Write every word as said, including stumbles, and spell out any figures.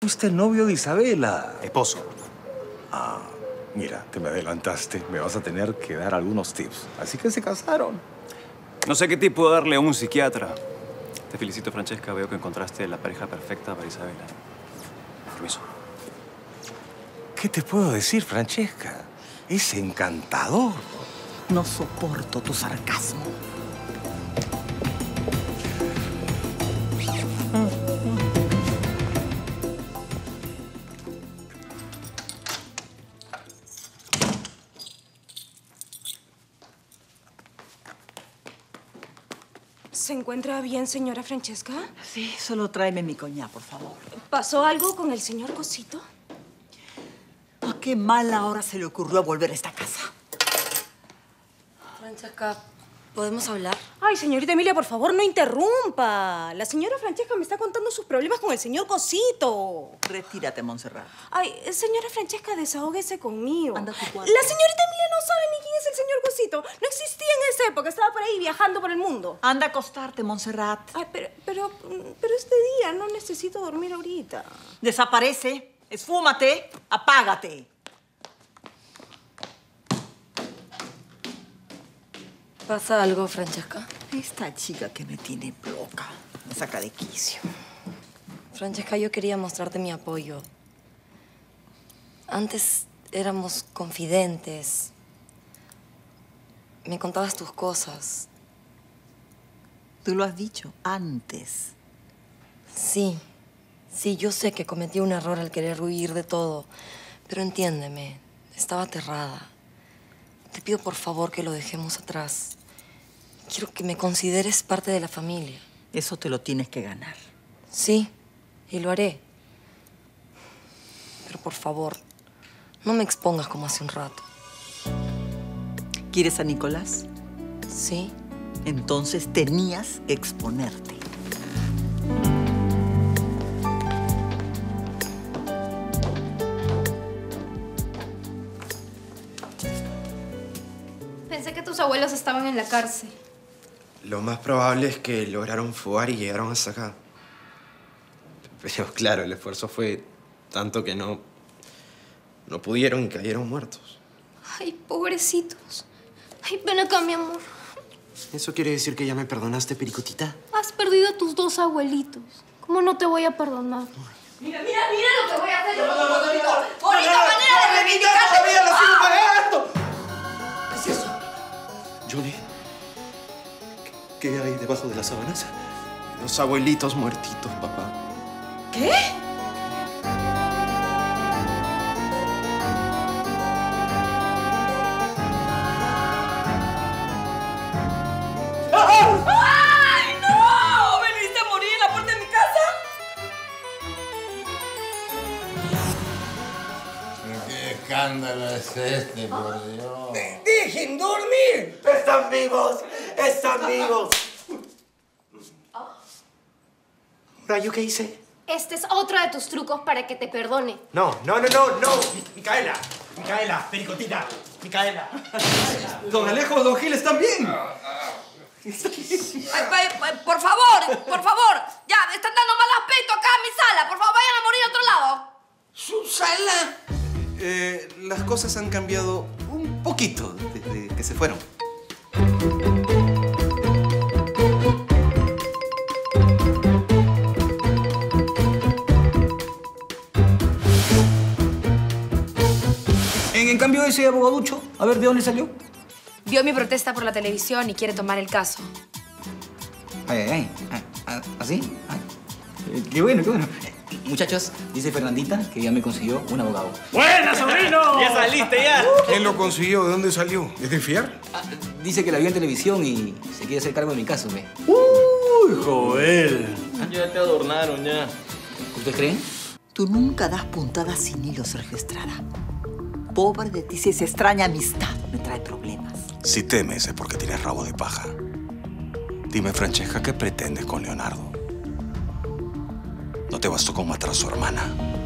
Fuiste el novio de Isabela. Esposo. Ah, mira, te me adelantaste. Me vas a tener que dar algunos tips. Así que se casaron. No sé qué tip puedo darle a un psiquiatra. Te felicito, Francesca. Veo que encontraste la pareja perfecta para Isabela. Permiso. ¿Qué te puedo decir, Francesca? Es encantador. No soporto tu sarcasmo. ¿Se encuentra bien, señora Francesca? Sí, solo tráeme mi coñac, por favor. ¿Pasó algo con el señor Cosito? ¿A qué mala hora se le ocurrió volver a esta casa? Francesca, ¿podemos hablar? Ay, señorita Emilia, por favor, no interrumpa. La señora Francesca me está contando sus problemas con el señor Cosito. Retírate, Montserrat. Ay, señora Francesca, desahógese conmigo. Anda a tu cuarto. La señorita Emilia no sabe ni quién es el señor Cosito. No existía en esa época. Estaba por ahí viajando por el mundo. Anda a acostarte, Montserrat. Ay, pero, pero, pero este día no necesito dormir ahorita. Desaparece, esfúmate, apágate. ¿Pasa algo, Francesca? Esta chica que me tiene loca me saca de quicio. Francesca, yo quería mostrarte mi apoyo. Antes éramos confidentes. Me contabas tus cosas. Tú lo has dicho antes. Sí, sí, yo sé que cometí un error al querer huir de todo. Pero entiéndeme, estaba aterrada. Te pido por favor que lo dejemos atrás. Quiero que me consideres parte de la familia. Eso te lo tienes que ganar. Sí, y lo haré. Pero por favor, no me expongas como hace un rato. ¿Quieres a Nicolás? Sí. Entonces tenías que exponerte. Pensé que tus abuelos estaban en la cárcel. Lo más probable es que lograron fugar y llegaron hasta acá. Pero claro, el esfuerzo fue tanto que no... no pudieron y cayeron muertos. Ay, pobrecitos. Ay, ven acá, mi amor. ¿Eso quiere decir que ya me perdonaste, Pericotita? Has perdido a tus dos abuelitos. ¿Cómo no te voy a perdonar? Mira, mira, mira lo que voy a hacer. No, no, no, no, bonito, no, bonita no, no, manera de reivindicar. ¡Todavía lo sigo pagando! ¿Qué es eso? Johnny, ¿qué hay debajo de las sábanas? Los abuelitos muertitos, papá. ¿Qué? ¡Ay, no! ¿Veniste a morir en la puerta de mi casa? ¿Qué escándalo es este, por Dios? ¡Dejen dormir! ¡Están vivos! ¡Están vivos! ¿Ahora yo qué hice? Este es otro de tus trucos para que te perdone. No, no, no, no, no. Micaela, Micaela, Pericotita, Micaela. Don Alejo, Don Gil, ¿están bien? Ay, ay, ay, por favor, por favor. Ya, me están dando mal aspecto acá en mi sala. Por favor, vayan a morir a otro lado. ¿Su sala? Eh, las cosas han cambiado un poquito desde que se fueron. En, en cambio, ese abogaducho, a ver, ¿de dónde salió? Vio mi protesta por la televisión y quiere tomar el caso. Ay, ay, ay. Ah, ah, ¿Así? Ay. Eh, qué bueno, qué bueno. Eh, Muchachos, dice Fernandita que ya me consiguió un abogado. ¡Buena, sobrino! ¡Ya saliste, ya! ¿Quién lo consiguió? ¿De dónde salió? ¿Es de fiar? Ah, dice que la vio en televisión y se quiere hacer cargo de mi caso, ¿ve? ¡Uy, joder! Ya te adornaron, ya. ¿Ustedes creen? Tú nunca das puntadas sin hilo, Sergio Estrada. Pobre de ti si esa extraña amistad me trae problemas. Si temes es porque tienes rabo de paja. Dime, Francesca, ¿qué pretendes con Leonardo? ¿No te bastó con matar a su hermana?